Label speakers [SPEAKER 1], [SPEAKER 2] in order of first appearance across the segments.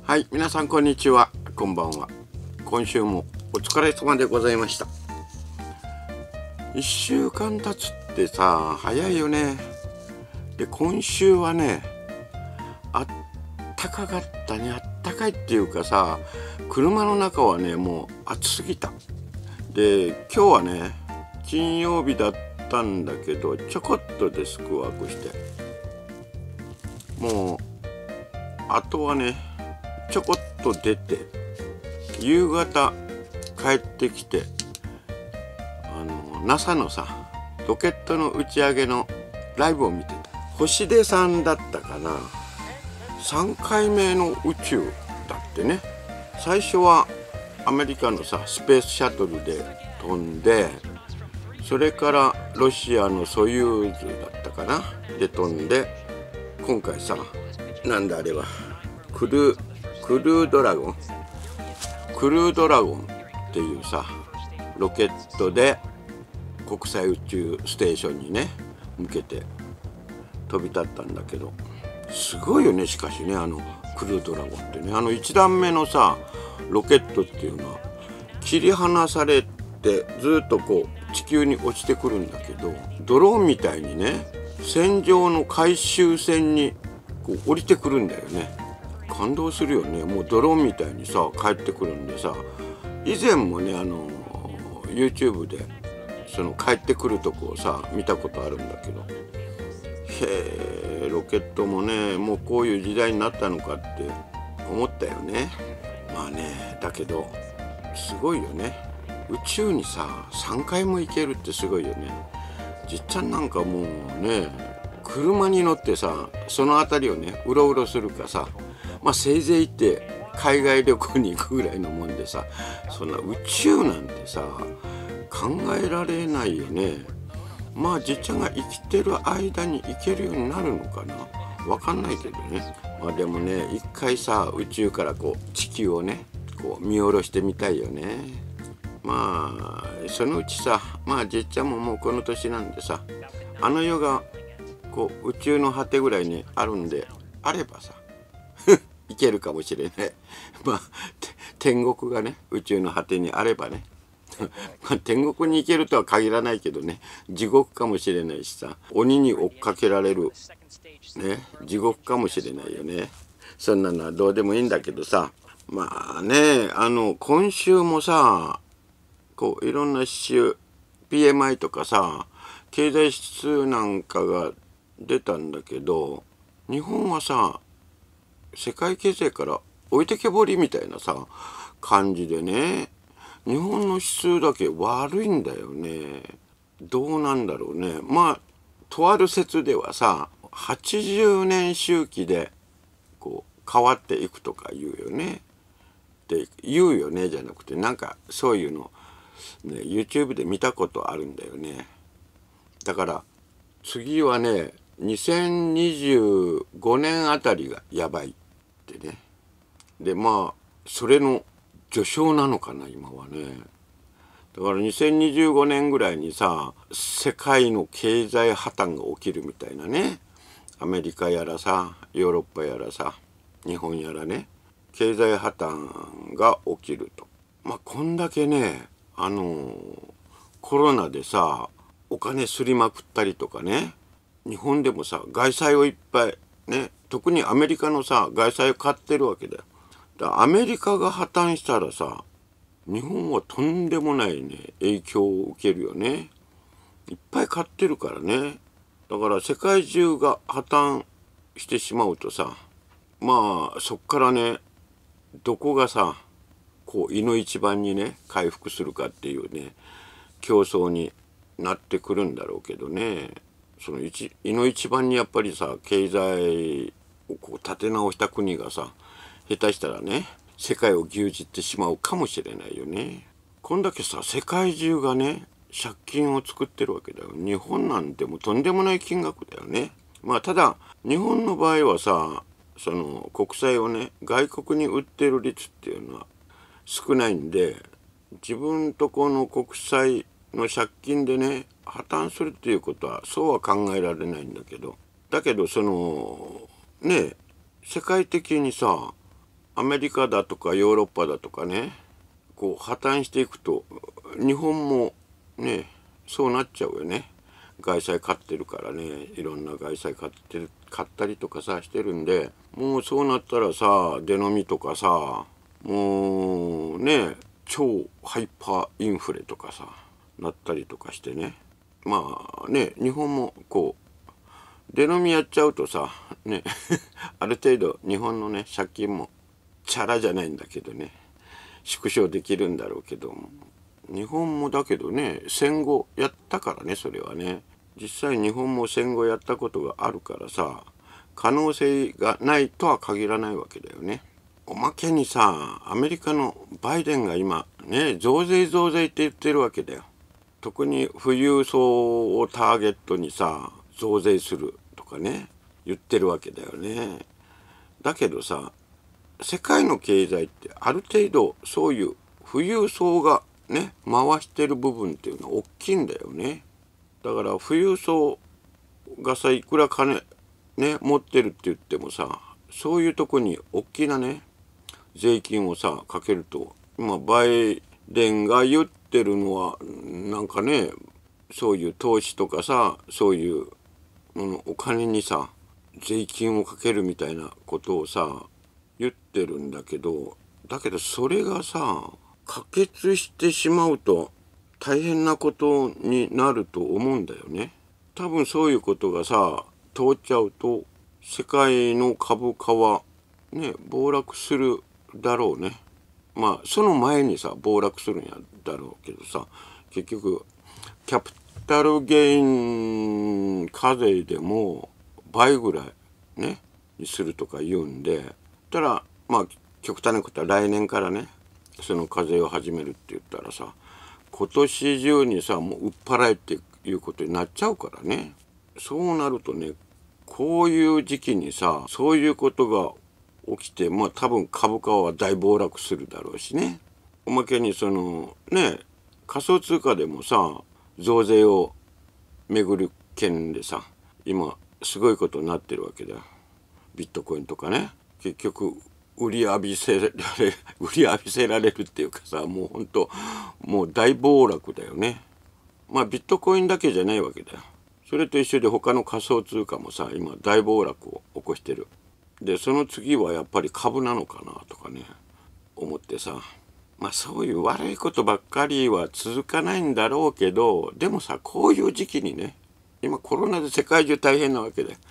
[SPEAKER 1] はい、皆さんこんにちは、こんばんは。今週もお疲れ様でございました。1週間経つってさ、早いよね。で、今週はね、あったかかったね。あったかいっていうかさ、車の中はね、もう暑すぎた。で、今日はね、金曜日だったんだけど、ちょこっとデスクワークして、もうあとはね、ちょこっと出て夕方帰ってきて、NASA のさロケットの打ち上げのライブを見てた。星出さんだったかな。3回目の宇宙だってね。最初はアメリカのさスペースシャトルで飛んで、それからロシアのソユーズだったかなで飛んで、今回さ、なんだあれはクルードラゴンっていうさロケットで国際宇宙ステーションにね向けて飛び立ったんだけど、すごいよね。しかしね、クルードラゴンってね、1段目のさロケットっていうのは切り離されてずっとこう地球に落ちてくるんだけど、ドローンみたいにね戦場の回収船にこう降りてくるんだよね。感動するよね。もうドローンみたいにさ帰ってくるんでさ、以前もねYouTube でその帰ってくるとこをさ見たことあるんだけど、へえ、ロケットもねもうこういう時代になったのかって思ったよね。まあね、だけどすごいよね。宇宙にさ3回も行けるってすごいよね。じっちゃんなんかもうね、車に乗ってさその辺りをねうろうろするかさ、まあせいぜい行って海外旅行に行くぐらいのもんでさ、そんな宇宙なんてさ考えられないよね。まあじっちゃんが生きてる間に行けるようになるのかな、わかんないけどね。まあでもね、一回さ宇宙からこう地球をねこう見下ろしてみたいよね。まあそのうちさ、まあじっちゃんももうこの年なんでさ、世がこう宇宙の果てぐらいにあるんであればさいけるかもしれない。まあ天国がね宇宙の果てにあればねまあ天国に行けるとは限らないけどね、地獄かもしれないしさ、鬼に追っかけられるね地獄かもしれないよね。そんなのはどうでもいいんだけどさ、まあね、今週もさこういろんな指標 PMI とかさ経済指数なんかが出たんだけど、日本はさ世界経済から置いてけぼりみたいなさ感じでね、日本の指数だけ悪いんだよね。どうなんだろうね。まあとある説ではさ80年周期でこう変わっていくとか言うよね。って言うよねじゃなくて、なんかそういうのね YouTube で見たことあるんだよね。だから次はね2025年あたりがやばいってね。でまあそれの序章なのかな今はね。だから2025年ぐらいにさ世界の経済破綻が起きるみたいなね。アメリカやらさヨーロッパやらさ日本やらね、経済破綻が起きると。まあこんだけねコロナでさお金すりまくったりとかね、日本でもさ外債をいっぱいね、特にアメリカのさ外債を買ってるわけだよ。だからアメリカが破綻したらさ日本はとんでもないね影響を受けるよね。いっぱい買ってるからね。だから世界中が破綻してしまうとさ、まあそっからねどこがさこういの一番にね回復するかっていうね競争になってくるんだろうけどね。そのいの一番にやっぱりさ経済をこう立て直した国がさ下手したらね世界を牛耳ってしまうかもしれないよね。こんだけさ世界中がね借金を作ってるわけだよ。日本なんてもうとんでもない金額だよね。まあただ日本の場合はさその国債をね外国に売ってる率っていうのは少ないんで、自分とこの国債の借金でね破綻するっていうことはそうは考えられないんだけど、だけどそのね世界的にさアメリカだとかヨーロッパだとかね、こう破綻していくと日本もねそうなっちゃうよね。外債買ってるからね、いろんな外債買ったりとかさしてるんで、もうそうなったらさ、出飲みとかさ、もうね超ハイパーインフレとかさなったりとかしてね、まあね日本もこう出飲みやっちゃうとさねある程度日本のね借金もチャラじゃないんだけどね縮小できるんだろうけども、日本もだけどね戦後やったからね、それはね実際日本も戦後やったことがあるからさ、可能性がないとは限らないわけだよね。おまけにさ、アメリカのバイデンが今ね増税増税って言ってるわけだよ。特に富裕層をターゲットにさ増税するとかね言ってるわけだよね。だけどさ、世界の経済ってある程度そういう富裕層がね回してる部分っていうのは大きいんだよね。だから富裕層がさいくら金ね持ってるって言ってもさ、そういうとこに大きなね税金をさかけると、今バイデンが言ってるのはなんかね、そういう投資とかさ、そういうお金にさ税金をかけるみたいなことをさ言ってるんだけど、それがさ可決してしまうと大変なことになると思うんだよね。多分そういうことがさ通っちゃうと世界の株価はね暴落するだろうね。まあその前にさ暴落するんやだろうけどさ、結局キャピタルゲイン課税でも倍ぐらいねにするとか言うんで、たらまあ極端なことは来年からねその課税を始めるって言ったらさ、今年中にさもう売っ払えっていうことになっちゃうからね。そうなるとね、こういう時期にさそういうことが起きて、まあ多分株価は大暴落するだろうしね。おまけにそのね仮想通貨でもさ増税をめぐる件でさ今すごいことになってるわけだよ。ビットコインとかね、結局売り浴びせられるっていうかさ、もうほんともう大暴落だよね。まあビットコインだけじゃないわけだよ。それと一緒で他の仮想通貨もさ今大暴落を起こしてる。でその次はやっぱり株なのかなとかね思ってさ、まあそういう悪いことばっかりは続かないんだろうけど、でもさこういう時期にね、今コロナで世界中大変なわけで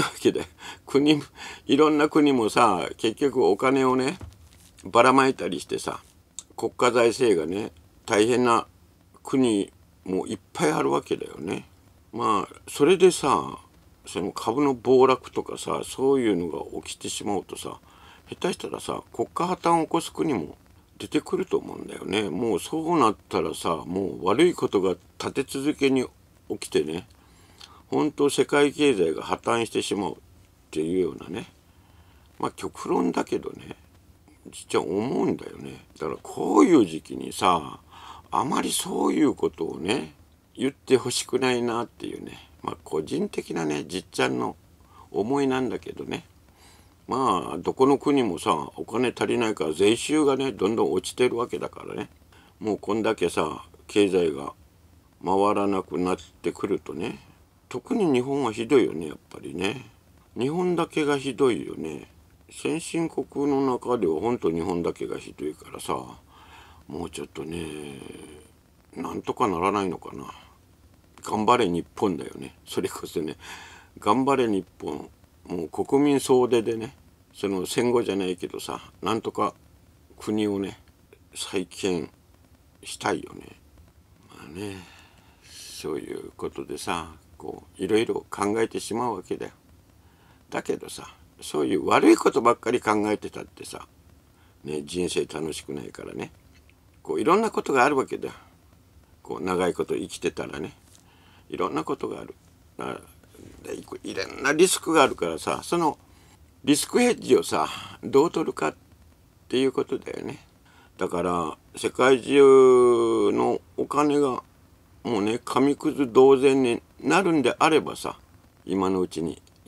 [SPEAKER 1] いろんな国もさ結局お金をねばらまいたりしてさ、国家財政がね大変な国もいっぱいあるわけだよね。まあそれでさその株の暴落とかさそういうのが起きてしまうとさ、下手したらさ国家破綻を起こす国も出てくると思うんだよね。もうそうなったらさもう悪いことが立て続けに起きてね、本当世界経済が破綻してしまうっていうようなね、まあ極論だけどね実は思うんだよね。だからこういう時期にさあまりそういうことをね言ってほしくないなっていうね、まあ個人的なねじっちゃんの思いなんだけどね。まあどこの国もさお金足りないから税収がねどんどん落ちてるわけだからね、もうこんだけさ経済が回らなくなってくるとね、特に日本はひどいよねやっぱりね。日本だけがひどいよね。先進国の中ではほんと日本だけがひどいからさ、もうちょっとねなんとかならないのかな。頑張れ日本だよね。それこそね頑張れ日本、もう国民総出でね、その戦後じゃないけどさなんとか国をね再建したいよね。まあねそういうことでさこういろいろ考えてしまうわけだよ。だけどさそういう悪いことばっかり考えてたってさ、ね、人生楽しくないからね、こういろんなことがあるわけだよ。こう長いこと生きてたらねいろんなことがある。いろんなリスクがあるからさ、そのリスクヘッジをさどう取るかっていうことだよね。だから世界中のお金がもうね紙くず同然になるんであればさ今のうちに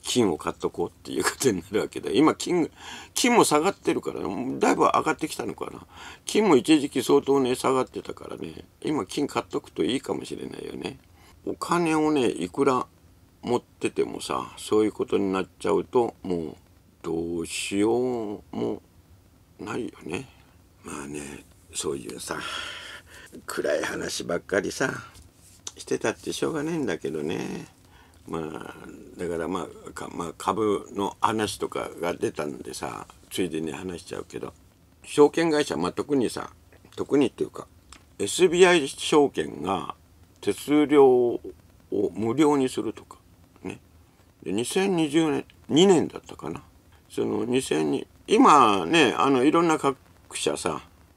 [SPEAKER 1] 金を買っとこうっていうことになるわけで、今金も下がってるから、だいぶ上がってきたのかな。金も一時期相当ね下がってたからね、今金買っとくといいかもしれないよね。お金をねいくら持っててもさ、そういうことになっちゃうともうどうしようもないよね。まあね、そういうさ暗い話ばっかりさしてたってしょうがないんだけどね。まあだからまあ株の話とかが出たんでさ、ついでに話しちゃうけど、証券会社、特にっていうか SBI 証券が手数料を無料にするとかね。で2020年2年だったかな、その2002今ねいろんな各社さ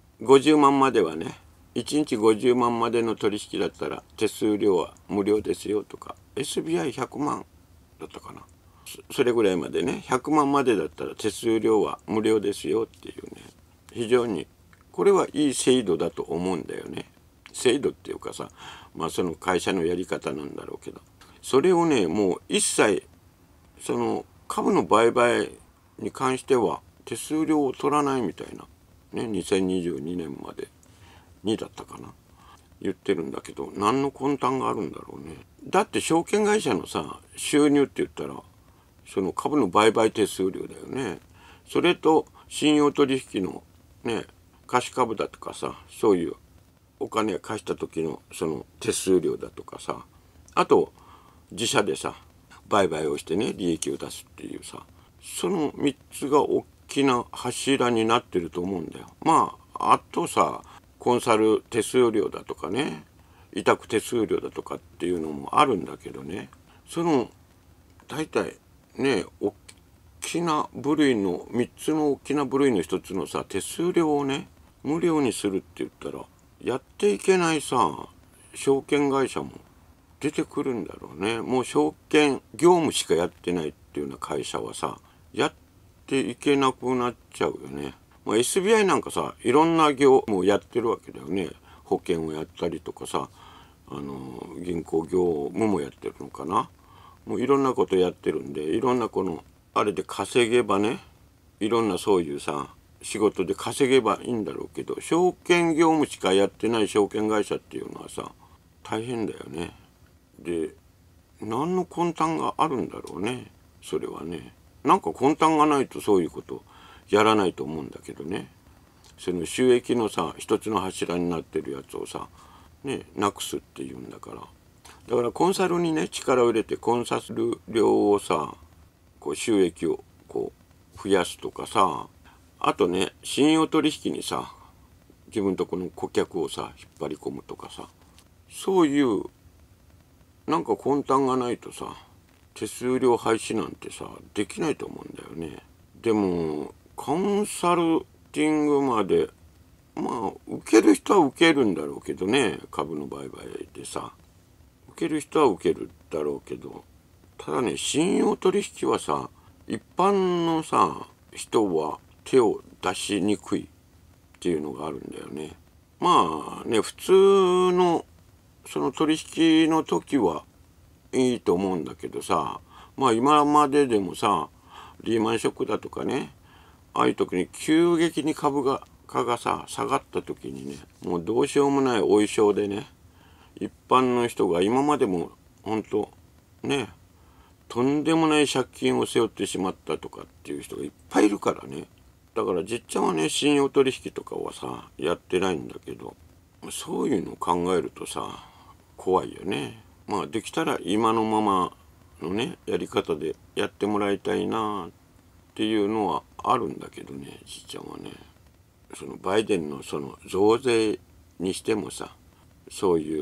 [SPEAKER 1] 50万まではね、1日50万までの取引だったら手数料は無料ですよとか、 SBI100 万だったかな、それぐらいまでね、100万までだったら手数料は無料ですよっていうね、非常にこれはいい制度だと思うんだよね。制度っていうかさ、その会社のやり方なんだろうけど、それをねもう一切その株の売買に関しては手数料を取らないみたいなね、2022年までにだったかな言ってるんだけど、何の魂胆があるんだろうね。だって証券会社のさ収入って言ったらその株の売買手数料だよね。それと信用取引のね貸し株だとかさ、そういうお金貸した時のその手数料だとかさ、あと自社でさ売買をしてね利益を出すっていうさ、その3つが大きな柱になってると思うんだよ。あとさコンサル手数料だとかね、委託手数料だとかっていうのもあるんだけどね、その大体ね大きな部類の3つの大きな部類の1つのさ手数料をね無料にするって言ったらやっていけないさ証券会社も出てくるんだろうね。もう証券業務しかやってないっていうような会社はさやっていけなくなっちゃうよね。SBI なんかさいろんな業務をやってるわけだよね。保険をやったりとかさ銀行業務もやってるのかな。もういろんなことやってるんで、いろんなこのあれで稼げばね、いろんなそういうさ仕事で稼げばいいんだろうけど、証券業務しかやってない証券会社っていうのはさ大変だよね。で何の魂胆があるんだろうね。それはねなんか魂胆がないとそういうことやらないと思うんだけどね。その収益のさ一つの柱になってるやつをさねなくすっていうんだから、だからコンサルにね力を入れてコンサル料をさこう収益をこう増やすとかさ、あとね信用取引にさ自分とこの顧客をさ引っ張り込むとかさ、そういうなんか魂胆がないとさ手数料廃止なんてさできないと思うんだよね。でもコンサルティングまで受ける人は受けるんだろうけどね、株の売買でさ受ける人は受けるだろうけど、ただね信用取引はさ一般のさ人は手を出しにくいっていうのがあるんだよね。普通のその取引の時はいいと思うんだけどさ、今まででもさリーマンショックだとかね、ああいう時に急激に株価がさ下がった時にね、もうどうしようもないお衣装でね一般の人が今までも本当ねとんでもない借金を背負ってしまったとかっていう人がいっぱいいるからね。だからじっちゃんはね信用取引とかはさやってないんだけど、そういうのを考えるとさ怖いよね。できたら今のままのねやり方でやってもらいたいなっていうのはあるんだけどね、じっちゃんはね。そのバイデンのその増税にしてもさ、そういう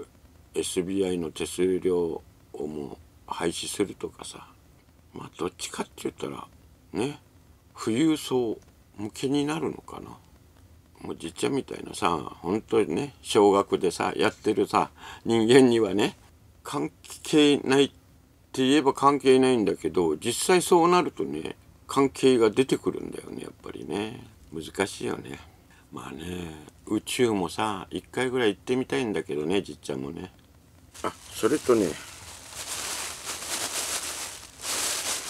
[SPEAKER 1] SBI の手数料をもう廃止するとかさ、どっちかって言ったらね富裕層向けになるのかな。もうじっちゃんみたいなさ本当にね少額でさやってるさ人間にはね関係ないって言えば関係ないんだけど、実際そうなるとね関係が出てくるんだよね。やっぱりね難しいよね。宇宙もさ一回ぐらい行ってみたいんだけどね、じっちゃんもね。それとね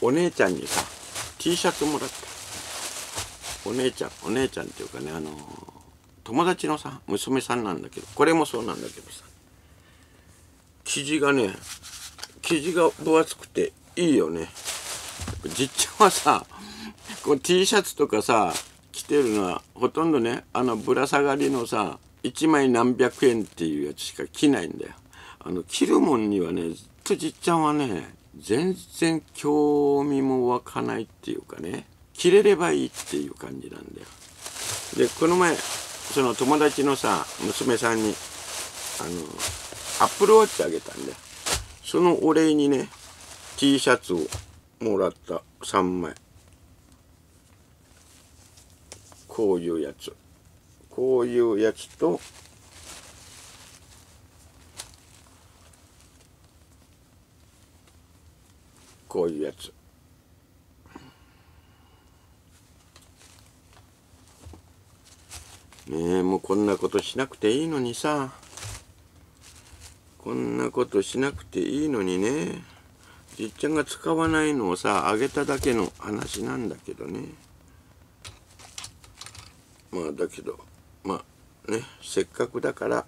[SPEAKER 1] お姉ちゃんにさ T シャツもらった。お姉ちゃんっていうかね、友達のさ娘さんなんだけど、これもそうなんだけどさ、生地が分厚くていいよね。じっちゃんはさこの T シャツとかさ着てるのはほとんどね、ぶら下がりのさ1枚何百円っていうやつしか着ないんだよ。着るもんにはね、ずっとじっちゃんはね全然興味も湧かないっていうかね、着れればいいっていう感じなんだよ。でこの前その友達のさ娘さんにアップルウォッチあげたんだよ。そのお礼にね T シャツをもらった3枚。こういうやつとこういうやつ。ねえ、もうこんなことしなくていいのにさ、こんなことしなくていいのにね。じっちゃんが使わないのをさあげただけの話なんだけどね。まあだけどまあね、せっかくだから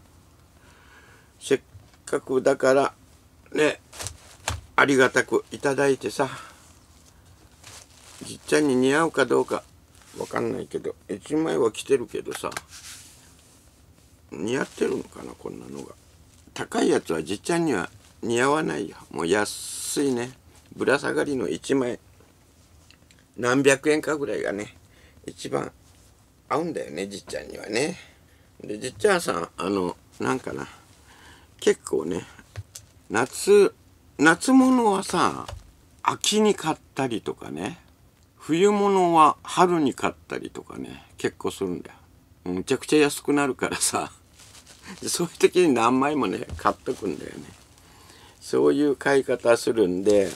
[SPEAKER 1] ね、ありがたくいただいてさ、じっちゃんに似合うかどうかわかんないけど1枚は着てるけどさ、似合ってるのかな。こんなのが高いやつはじっちゃんには似合わないよ。もう安いねぶら下がりの1枚何百円かぐらいがね一番合うんだよね、じっちゃんにはね。でじっちゃんさなんかな、結構ね夏物はさ秋に買ったりとかね、冬物は春に買ったりとかね結構するんだよ。むちゃくちゃ安くなるからさそういう時に何枚もね買っとくんだよね。そういう買い方するんで、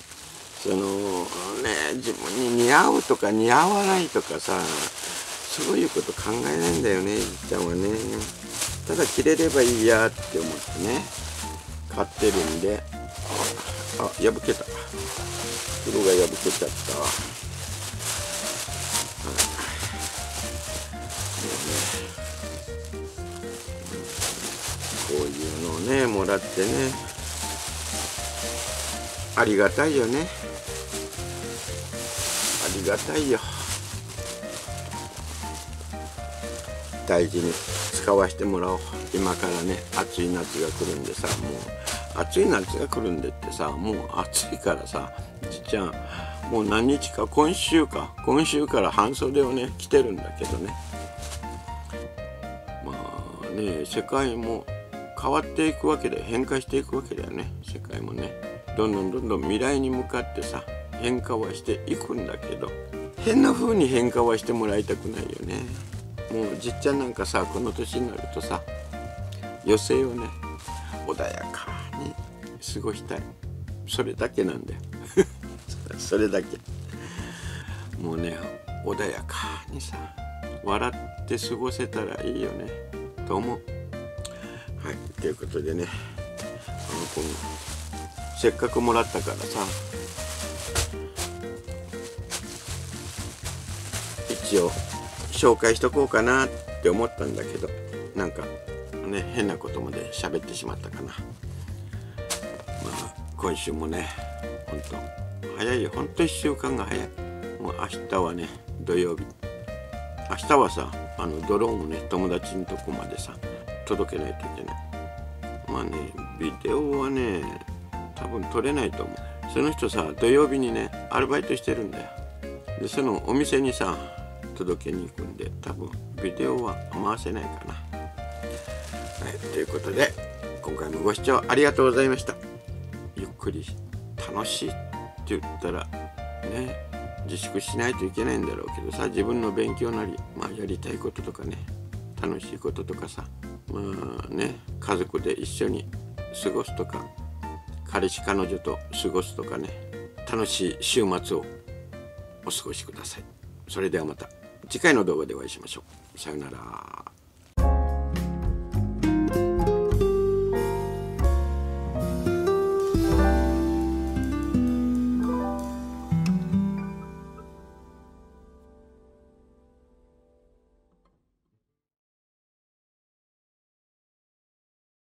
[SPEAKER 1] 自分に似合うとか似合わないとかさ、そういうこと考えないんだよね、じっちゃんはね。ただ着れればいいやって思ってね買ってるんで。あ、破けた。袋が破けちゃったわ。こういうのをねもらってね、ありがたいよね。ありがたいよ。大事に使わせてもらおう。今からね暑い夏が来るんでさ、もう暑い夏が来るんでってさ、もう暑いからさ、じっちゃんもう何日か今週から半袖をね着てるんだけどね。まあね、世界も変わっていくわけで、変化していくわけだよね。世界もねどんどん未来に向かってさ変化はしていくんだけど、変な風に変化はしてもらいたくないよね。もうじっちゃんなんかさこの年になるとさ余生をね穏やかに過ごしたい、それだけなんだよそれだけ。もうね穏やかにさ笑って過ごせたらいいよねと思う。はい、ということでね、せっかくもらったからさ一応紹介しとこうかなって思ったんだけど、なんかね変なことまで喋ってしまったかな。まあ今週もねほんと早いよ。ほんと1週間が早い。もう明日はね土曜日。明日はさドローンをね友達のとこまでさ届けないといけない。まあねビデオはね多分撮れないと思う。その人さ土曜日にねアルバイトしてるんだよ。でそのお店にさ届けに行くんで多分ビデオは回せないかな。はい、ということで今回もご視聴ありがとうございました。ゆっくり楽しいって言ったらね自粛しないといけないんだろうけどさ、自分の勉強なり、まあ、やりたいこととかね楽しいこととかさ、まあね家族で一緒に過ごすとか彼氏彼女と過ごすとかね、楽しい週末をお過ごしください。それではまた次回の動画でお会いしましょう。さよなら。